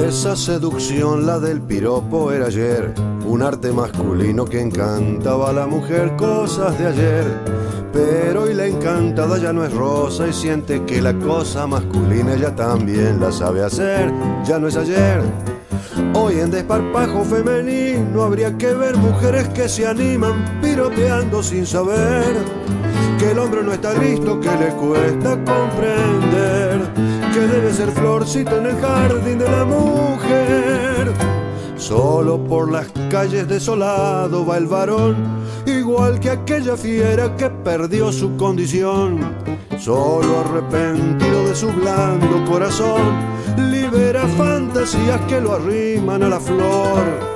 Esa seducción, la del piropo, era ayer un arte masculino que encantaba a la mujer, cosas de ayer. Pero hoy la encantada ya no es rosa y siente que la cosa masculina ella también la sabe hacer. Ya no es ayer. Hoy en desparpajo femenino habría que ver mujeres que se animan piropeando sin saber que el hombre no está listo, que le cuesta comprender que debe ser florcito en el jardín de la mujer. Solo por las calles desolado va el varón, igual que aquella fiera que perdió su condición. Solo arrepentido de su blando corazón, libera fantasías que lo arriman a la flor.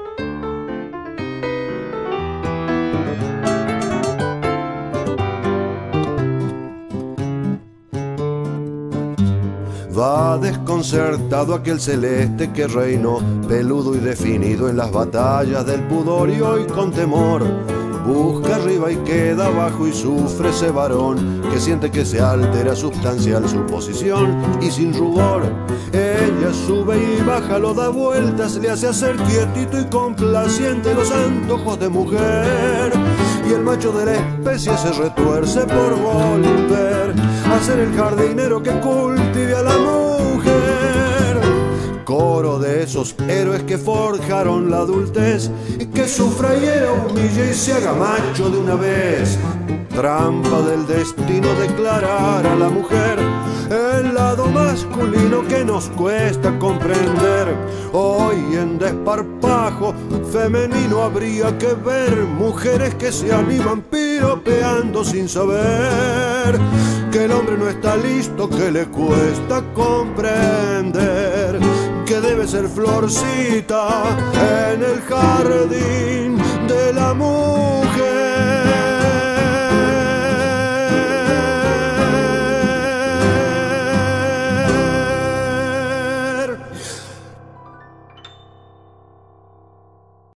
Va desconcertado aquel celeste que reinó, peludo y definido en las batallas del pudor, y hoy con temor busca arriba y queda abajo y sufre ese varón que siente que se altera sustancial su posición y sin rubor. Ella sube y baja, lo da vueltas, le hace hacer quietito y complaciente los antojos de mujer. Y el macho de la especie se retuerce por volver a ser el jardinero que cultive a la mujer. Coro de esos héroes que forjaron la adultez y que sufra y hiera, humille y se haga macho de una vez. Trampa del destino declarar a la mujer el lado masculino que nos cuesta comprender. Hoy en desparpajo femenino habría que ver mujeres que se animan piropeando sin saber que el hombre no está listo, que le cuesta comprender que debe ser florcita en el jardín de la mujer.